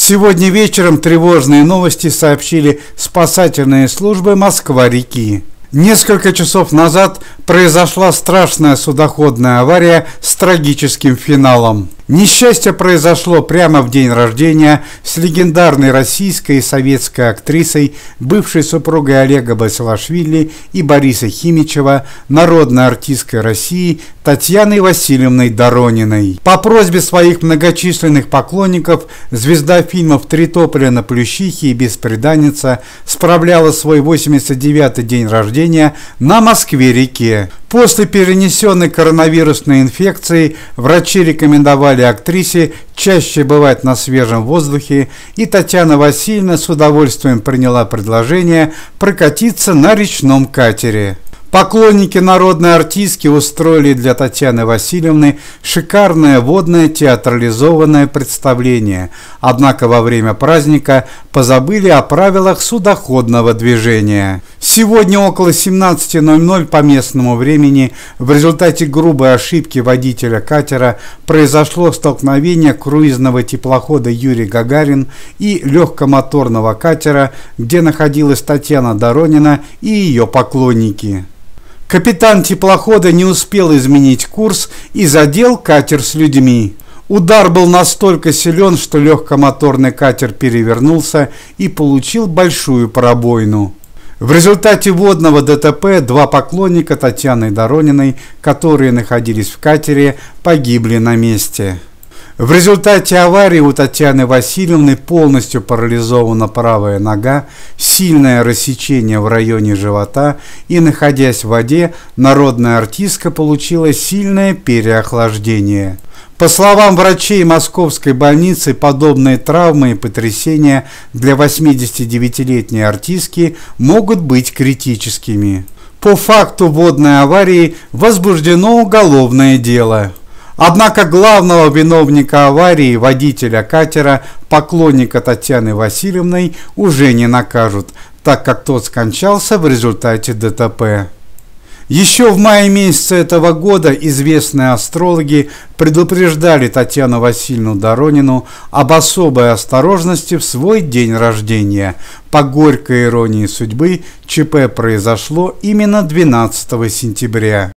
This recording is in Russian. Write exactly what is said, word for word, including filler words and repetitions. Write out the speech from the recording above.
Сегодня вечером тревожные новости сообщили спасательные службы Москва-реки. Несколько часов назад произошла страшная судоходная авария с трагическим финалом. Несчастье произошло прямо в день рождения с легендарной российской и советской актрисой, бывшей супругой Олега Басилашвили и Бориса Химичева, народной артисткой России Татьяной Васильевной Дорониной. По просьбе своих многочисленных поклонников звезда фильмов «Три тополя на Плющихе» и «Бесприданница» справляла свой восемьдесят девятый день рождения на Москве-реке. После перенесенной коронавирусной инфекции врачи рекомендовали актрисе чаще бывать на свежем воздухе, и Татьяна Васильевна с удовольствием приняла предложение прокатиться на речном катере. Поклонники народной артистки устроили для Татьяны Васильевны шикарное водное театрализованное представление, однако во время праздника позабыли о правилах судоходного движения. Сегодня около семнадцати ноль-ноль по местному времени в результате грубой ошибки водителя катера произошло столкновение круизного теплохода «Юрий Гагарин» и легкомоторного катера, где находилась Татьяна Доронина и ее поклонники. Капитан теплохода не успел изменить курс и задел катер с людьми. Удар был настолько силен, что легкомоторный катер перевернулся и получил большую пробоину. В результате водного ДТП два поклонника Татьяны Дорониной, которые находились в катере, погибли на месте. В результате аварии у Татьяны Васильевны полностью парализована правая нога, сильное рассечение в районе живота, и, находясь в воде, народная артистка получила сильное переохлаждение. По словам врачей московской больницы, подобные травмы и потрясения для восьмидесятидевятилетней артистки могут быть критическими. По факту водной аварии возбуждено уголовное дело. Однако главного виновника аварии, водителя катера, поклонника Татьяны Васильевны, уже не накажут, так как тот скончался в результате ДТП. Еще в мае месяце этого года известные астрологи предупреждали Татьяну Васильевну Доронину об особой осторожности в свой день рождения. По горькой иронии судьбы, ЧП произошло именно двенадцатого сентября.